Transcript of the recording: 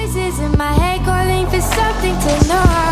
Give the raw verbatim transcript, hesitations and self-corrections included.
voices in my head calling for something to know.